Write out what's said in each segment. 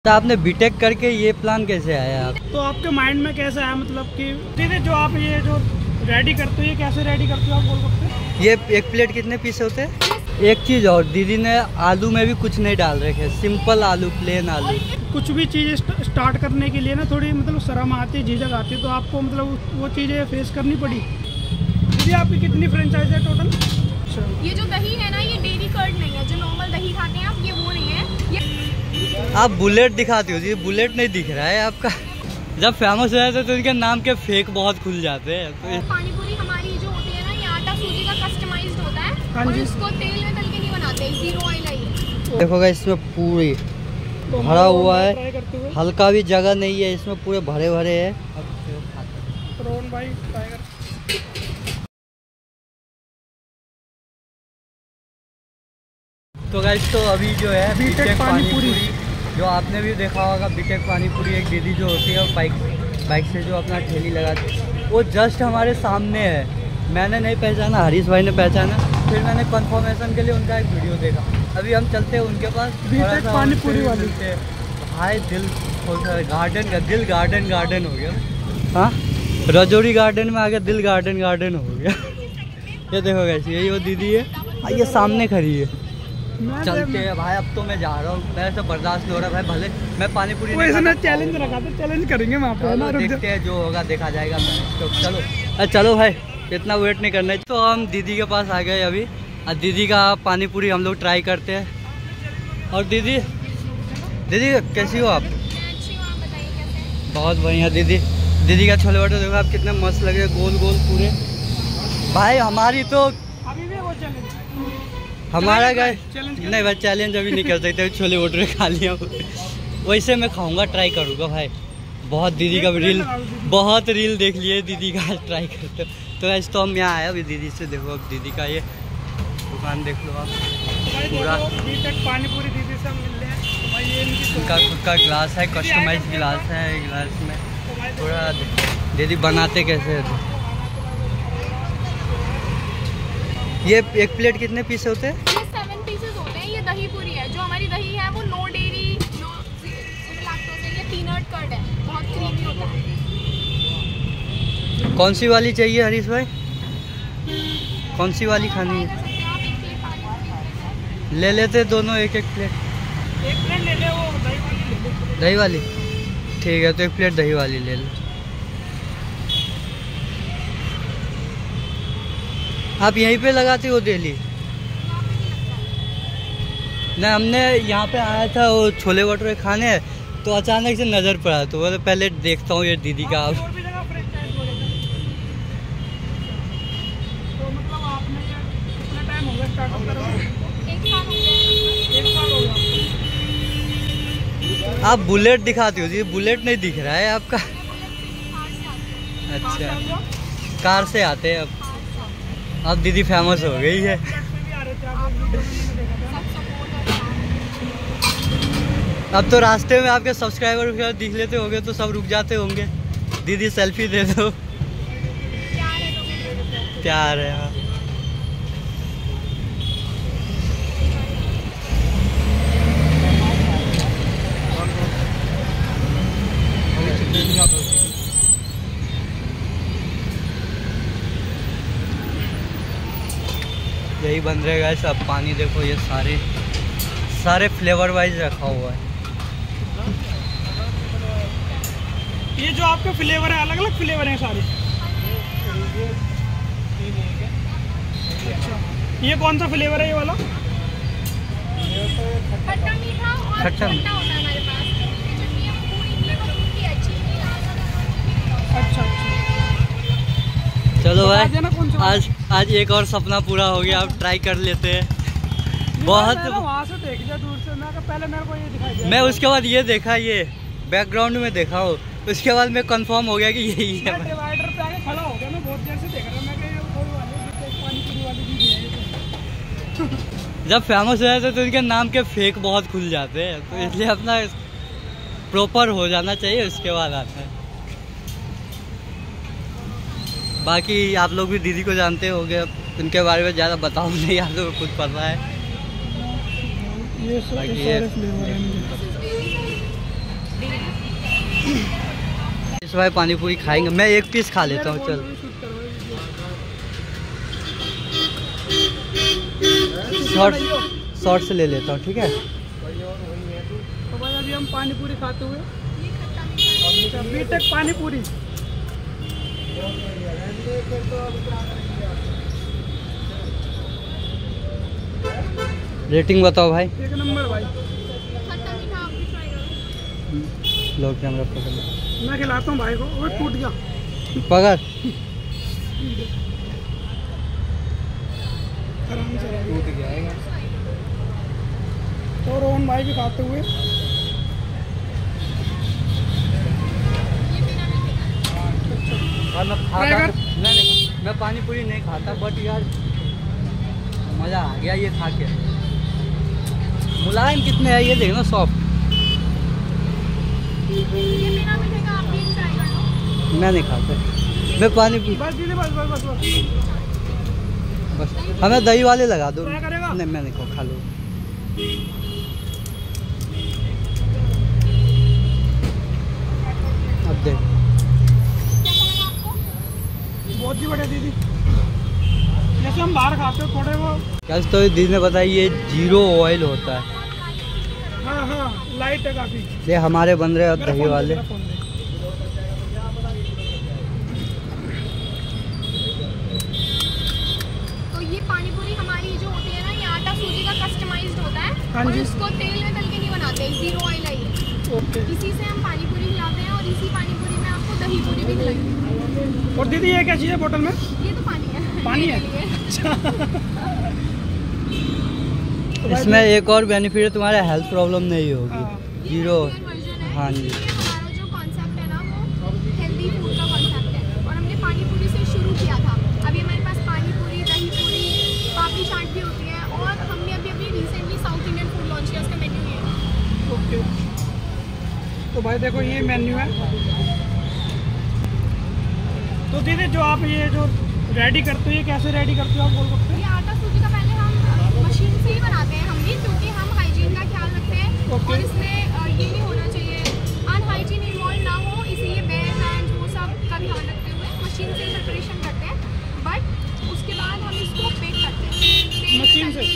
तो आपने बीटेक करके ये प्लान कैसे आया आप? तो आपके माइंड में कैसे आया, मतलब कि दीदी जो आप ये जो रेडी करते हो ये कैसे रेडी करते हो आप गोलगप्पे? ये एक प्लेट कितने पीस होते हैं? एक चीज़ और, दीदी ने आलू में भी कुछ नहीं डाल रखे, सिंपल आलू, प्लेन आलू। कुछ भी चीज़ स्टार्ट करने के लिए ना थोड़ी मतलब शर्म आती है, झिझक आती है, तो आपको मतलब वो चीज़ें फेस करनी पड़ी। दीदी आपकी कितनी फ्रेंचाइज है टोटल? ये जो दही है ना, ये डेरी कर्ड नहीं है, जो नॉर्मल दही खाते हैं आप, ये वो नहीं है। आप बुलेट दिखाती हो जी, बुलेट नहीं दिख रहा है आपका। जब फेमस हो जाते तो इनके नाम के फेक बहुत खुल जाते हैं। तो पानी पूरी हमारी जो होती है ना, ये आटा सूजी का कस्टमाइज्ड होता है और इसको तेल में तल के नहीं बनाते, जीरो ऑयल है। देखोगा इसमें पूरी भरा हुआ है, हल्का भी जगह नहीं है इसमें, पूरे भरे भरे है। तो गाइस, तो अभी जो है बीटेक पानी पूरी, जो आपने भी देखा होगा, बीटेक पानी पूरी एक दीदी जो होती है बाइक से जो अपना ठेली लगाती है, वो जस्ट हमारे सामने है। मैंने नहीं पहचाना, हरीश भाई ने पहचाना, फिर मैंने कंफर्मेशन के लिए उनका एक वीडियो देखा। अभी हम चलते हैं उनके पास, बीटेक पानी पूरी वाली से भाई दिल गार्डन का दिल गार्डन हो गया। हाँ, रजौरी गार्डन में आ गया, दिल गार्डन हो गया। ये देखो गाइस, यही वो दीदी है, ये सामने खड़ी है। चलते हैं भाई, अब तो मैं जा रहा हूँ, मेरे से बर्दाश्त नहीं हो रहा भाई। भले मैं पानी पूरी चैलेंज रखा था, चैलेंज करेंगे वहाँ पे, देखते हैं जो होगा देखा जाएगा। तो चलो भाई, इतना वेट नहीं करना है। तो हम दीदी के पास आ गए अभी, और दीदी का पानी पूरी हम लोग ट्राई करते हैं। और दीदी कैसी हो आप? बहुत बढ़िया दीदी का छोले भटूरे देखो आप, कितने मस्त लगे, गोल पूरे। भाई हमारी तो अभी भी वो चैलेंज हमारा गए नहीं भाई, चैलेंज अभी नहीं कर सकते, छोले भटूरे खा लिया। वैसे मैं खाऊंगा, ट्राई करूंगा भाई। बहुत दीदी का बहुत रील देख लिए दीदी का, ट्राई करते। तो ऐसे तो हम यहाँ आए अभी दीदी से, देखो अब दीदी का ये दुकान देख लो आप पूरा। पानी पूरी दीदी से मिल रहे हैं, ये इनका खुद का ग्लास है, कस्टमाइज गिलास है। गिलास में पूरा दीदी बनाते कैसे है। ये एक प्लेट कितने पीस होते हैं? ये 7 पीसेस होते हैं। ये दही पूरी है, जो हमारी दही है वो नो डेयरी, नो लैक्टोज है, ये पीनट कर्ड है, बहुत क्रीमी होता है। कौन सी वाली चाहिए हरीश भाई? कौन सी वाली खानी है? ले लेते दोनों एक प्लेट। एक प्लेट ले ले, वो दही वाली ठीक है, तो एक प्लेट दही वाली ले लो। आप यहीं पे लगाते हो डेली? नहीं, हमने यहाँ पे आया था वो छोले भटूरे खाने, तो अचानक से नज़र पड़ा, तो बोले पहले देखता हूँ ये दीदी का। आप आप बुलेट दिखाती हो जी, बुलेट नहीं दिख रहा है आपका। अच्छा, कार से आते हैं अब दीदी फेमस हो गई है। अब तो रास्ते में आपके सब्सक्राइबर दिख लेते होंगे तो सब रुक जाते होंगे, दीदी सेल्फी दे दो। प्यार है हाँ। यही बन रहेगा सब। पानी देखो, ये सारे फ्लेवर वाइज रखा हुआ है। ये जो आपके फ्लेवर है, अलग अलग फ्लेवर हैं सारे। अच्छा, ये कौन सा फ्लेवर है ये वाला? खट्टा मीठा और खट्टा होता है हमारे पास। अच्छा, चलो भाई, आज एक और सपना पूरा हो गया, अब ट्राई कर लेते हैं। बहुत वहाँ से देख लिया दूर से, मैं पहले मेरे को ये दिखाई दिया। मैं उसके बाद ये देखा, ये बैकग्राउंड में देखा हो, उसके बाद मैं कंफर्म हो गया कि यही है। मैं डिवाइडर पे आके खड़ा हो गया, मैं बहुत देर से देख रहा, मैं कहीं पानी पूरी वाली चीज़ है। जब फेमस हो जाते तो इनके नाम के फेक बहुत खुल जाते हैं, तो इसलिए अपना प्रॉपर हो जाना चाहिए, उसके बाद आता है। बाकी आप लोग भी दीदी को जानते होंगे, उनके बारे में ज़्यादा बताऊँ नहीं, आप लोगों को खुद पता है। ये सारे फ्लेवर हैं। इस भाई पानी पूरी खाएंगे, मैं एक पीस खा लेता हूँ। चल शॉर्ट से ले लेता हूँ, ठीक है। तो भाई अभी हम पानी पूरी खाते हुए, बीटेक पानी पूरी। रेटिंग बताओ भाई। एक नंबर भाई। लो कैमरा पकड़ लो। मैं खिलाता हूँ भाई को। वो टूट गया, पकड़। आराम से टूट गया। तो रोहन भाई भी खाते हुए। मैं पानी पूरी नहीं खाता, बट यार मज़ा आ गया ये खा के। मुलायम कितने है ये देखना, सॉफ्ट। मैं नहीं खाता, मैं पानी पूरी बस दीदी, बस बस बस बस। बस हमें दही वाले लगा दो। क्या करेगा? नहीं मैं नहीं खा लो। अब देख, बहुत ही बढ़िया दीदी। जैसे हम बाहर खाते हो थोड़े वो। कैसे तो दीदी ने बताया ये 0 ऑयल होता है। हाँ हाँ, लाइट है काफ़ी। ये हमारे बन रहे हैं दही वाले। तो ये पानी पूरी हमारी जो होती है ना, ये आटा सूजी का कस्टमाइज्ड होता है। हाँ और जी। इसको तेल में तल के नहीं बनाते, 0 ऑयल है ये। ओके। इसी से हम पानी पूरी खिलाते हैं, और इसी पानी पूरी में आपको दही पूरी भी खिलाएंगे। और दीदी ये क्या चीज़ है बोतल में? ये तो पानी है। पानी है? ये लिए। इसमें एक और बेनिफिट है, तुम्हारे हेल्थ प्रॉब्लम नहीं होगी। हाँ। 0। वर्जन है। हाँ जी। ये हमारा जो कॉन्सेप्ट है ना, वो हेल्दी फूड का कॉन्सेप्ट है, और हमने पानी पूरी से शुरू किया था। अभी हमारे पास पानी पूरी, दही पूरी, पापड़ी चाट भी होती है, और हमने अभी recently south Indian food launch किया, उसका मेन्यू ये है। ओके। तो भाई देखो ये मेन्यू है। तो दीदी जो आप ये जो रेडी करते हो, ये कैसे रेडी करते हो आप गोलगप्पे? ये आटा सूजी का पहले हम मशीन से ही बनाते हैं हम भी, क्योंकि हम हाइजीन का ख्याल रखते हैं। ओके। और इसमें ये नहीं होना चाहिए, अनहाइजीन इन्वॉल्व ना हो, इसीलिए बेयर हैंड वो सब का ध्यान रखते हुए मशीन से प्रिपरेशन करते हैं। बट उसके बाद हम इसको बेक करते हैं मशीन से?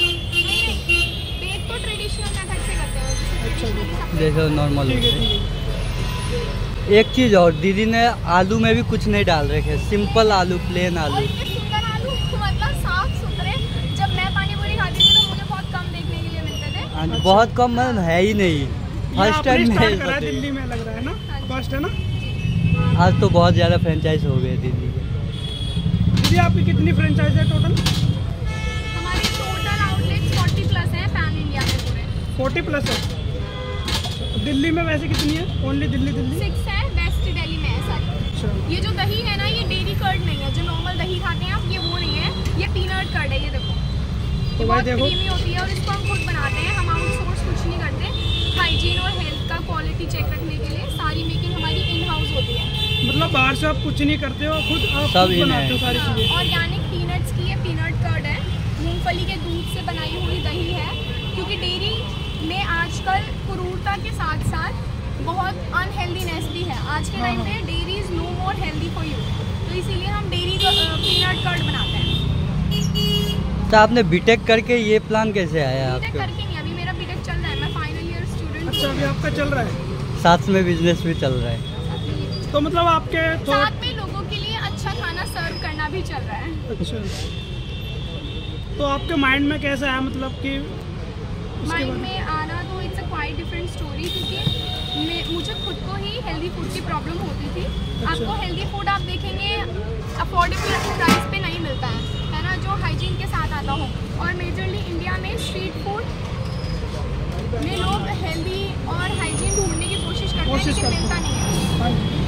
बेक तो ट्रेडिशनल मेथड से करते हैं, जैसे traditionally सब जैसे नॉर्मल ठीक है होते हैं। ठीक है। एक चीज़ और, दीदी ने आलू में भी कुछ नहीं डाल रखे, सिंपल आलू, प्लेन और आलू। इतने सुंदर आलू, मतलब साफ सुथरे। जब मैं पानी पूरी खाती थी तो मुझे बहुत कम देखने के लिए मिलते थे। हाँ जी, बहुत कम मतलब है ही नहीं। ये फर्स्ट आपने टाइम स्टार्ट करा है नहीं। दिल्ली में लग रहा है ना? हाँ जी। फर्स्ट है ना? आज तो बहुत ज़्यादा फ्रेंचाइज हो गए दीदी के। दीदी आपकी कितनी फ्रेंचाइज है टोटल? हमारे टोटल आउटलेट्स 40 प्लस हैं पैन इंडिया में पूरे। 40 प्लस है। दिल्ली में वैसे कितनी है? ओनली दिल्ली? 6 है, वेस्ट दिल्ली में है सारी। अच्छा। ये जो दही है ना, ये डेयरी कर्ड नहीं है, जो नॉर्मल दही खाते हैं आप, ये वो नहीं है, ये पीनट कर्ड है। ये देखो, ये तो भाई बहुत देखो। क्रीमी होती है, और इसको हम खुद बनाते हैं। हम आउटसोर्स कुछ नहीं करते। हाइजीन और हेल्थ का क्वालिटी चेक रखने के लिए सारी मेकिंग हमारी इन हाउस होती है। मतलब बाहर से आप कुछ नहीं करते हो, खुद आप सब खुद इन बनाते हो है। सारी चीज़ें? ऑर्गेनिक पीनट्स की ये पीनट कर्ड है, मूंगफली के दूध से बनाई हुई दही है। क्योंकि डेयरी में आजकल क्रूरता के साथ साथ बहुत अनहेल्दीनेस भी है। आज के टाइम पे dairy is no more healthy for you, तो इसीलिए हम डेयरी पीनट कर्ड बनाते हैं। तो आपने बीटेक करके ये प्लान कैसे आया बीटेक आपके? करके नहीं, अभी मेरा बीटेक चल रहा है, मैं फाइनल ईयर स्टूडेंट अच्छा, अभी आपका चल रहा है? साथ में बिजनेस भी चल रहा है। हूँ। तो मतलब आपके साथ में लोगों के लिए अच्छा खाना सर्व करना भी चल रहा है। अच्छा, तो आपके माइंड में कैसा है, मतलब कि उसके माइंड बाद? में आना तो it's a quite different story, क्योंकि मुझे खुद को ही हेल्दी फूड की प्रॉब्लम होती थी। आपको हेल्दी फूड आप देखेंगे अफोर्डेबल प्राइस पे नहीं मिलता है ना, जो हाइजीन के साथ आता हो। और मेजरली इंडिया में स्ट्रीट फूड में लोग हेल्दी और हाइजीन ढूंढने की कोशिश करते हैं, लेकिन मिलता नहीं है। हाँ जी।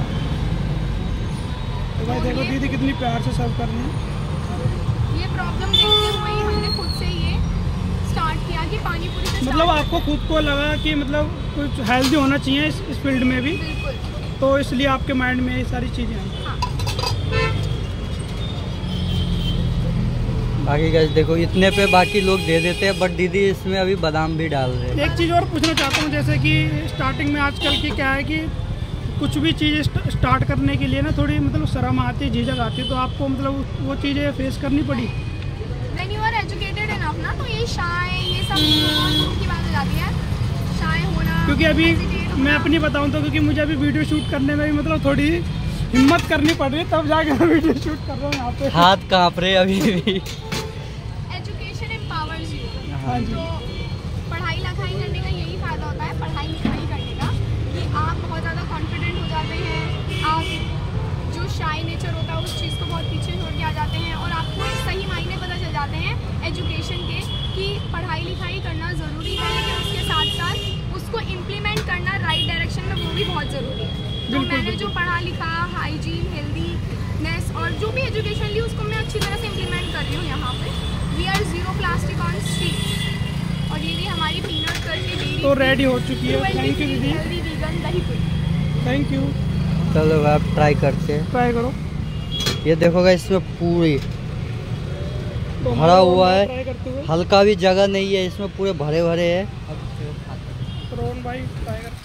तो भाई देखो दीदी कितनी प्यार से सर्व कर रही हैं। ये प्रॉब्लम देखते हुए ही हमने खुद से ये स्टार्ट किया कि पानी पूरी से मतलब start आपको खुद को लगा कि मतलब कुछ हेल्दी होना चाहिए इस फील्ड में भी, बिल्कुल। तो इसलिए आपके माइंड में ये सारी चीज़ें आई। हाँ। बाकी गाइस देखो इतने पे बाकी लोग दे देते हैं, बट दीदी इसमें अभी बादाम भी डाल रहे हैं। एक चीज़ और पूछना चाहता हूँ, जैसे कि स्टार्टिंग में आजकल की क्या है कि कुछ भी चीज़ स्टार्ट करने के लिए ना थोड़ी मतलब शर्म आती है, झिझक आती है, तो आपको मतलब वो चीज़ें फेस करनी पड़ी? When you are educated enough ना, तो ये शाय ये सब बहुत दूर की बात हो जाती है, शाय होना। क्योंकि अभी hesitate होना। मैं अपनी बताऊँ तो, क्योंकि मुझे अभी वीडियो शूट करने में भी मतलब थोड़ी हिम्मत करनी पड़ रही है, तब जाके मैं वीडियो शूट कर रहा हूँ यहाँ पे। हाथ कांप रहे अभी भी। Education empowers you. हाँ जी। तो पढ़ाई लिखाई करने का यही फ़ायदा होता है, पढ़ाई लिखाई करने का, कि आप बहुत ज़्यादा कॉन्फिडेंट हो जाते हैं, आप जो शाय नेचर होता है उस चीज़ को बहुत पीछे छोड़ के आ जाते हैं, और आपको सही मायने पता चल जाते हैं एजुकेशन के कि पढ़ाई लिखाई करना ज़रूरी है, लेकिन उसके साथ साथ उसको इम्प्लीमेंट करना राइट डायरेक्शन में वो भी बहुत ज़रूरी है। तो मैंने जो पढ़ा लिखा, हाइजीन, हेल्दीनेस और जो भी एजुकेशन ली उसको मैं अच्छी तरह से इम्प्लीमेंट कर रही हूँ यहाँ पे। We are zero plastic on street. और ये भी हमारी पीनट करके डेयरी तो रेडी हो चुकी है। थैंक यू दीदी। Healthy vegan dahi puri. Thank you. चलो आप ट्राई करते हैं। ट्राई करो। ये देखोगा इसमें पूरी तो भरा हुआ है, ट्राई करते हुए हल्का भी जगह नहीं है इसमें, पूरे भरे भरे है। रोहन भाई ट्राई कर,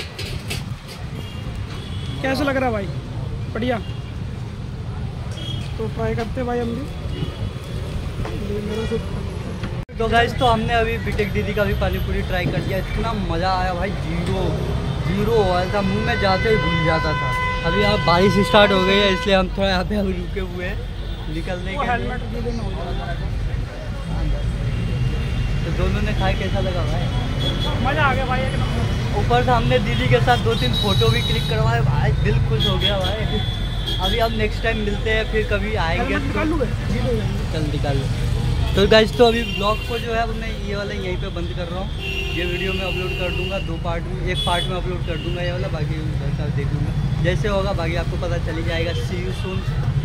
कैसा लग रहा है भाई? बढ़िया। तो ट्राई करते भाई हम भी। मेरे से तो गाइस तो हमने अभी बीटेक दीदी का भी पानी पूरी ट्राई कर दिया, इतना मज़ा आया भाई, जीरो हो रहा था, मुंह में जाते ही भूल जाता था। अभी आप बारिश स्टार्ट हो गई है इसलिए हम थोड़ा यहाँ पे अभी रुके हुए हैं निकलने के लिए। हेलमेट दीदी में हो जाएगा। तो दोनों ने खाए, कैसा लगा भाई? मज़ा आ गया भाई एक नंबर। ऊपर से हमने दीदी के साथ 2-3 फोटो भी क्लिक करवाए भाई, दिल खुश हो गया भाई। अभी अब नेक्स्ट टाइम मिलते हैं, फिर कभी आएंगे तो चल निकाल लो। तो गाइस तो अभी ब्लॉग को जो है मैं ये वाला यहीं पे बंद कर रहा हूँ। ये वीडियो मैं अपलोड कर दूंगा 2 पार्ट में, एक पार्ट में अपलोड कर दूंगा ये वाला, बाकी देख लूँगा जैसे होगा, बाकी आपको पता चली जाएगा। See you soon.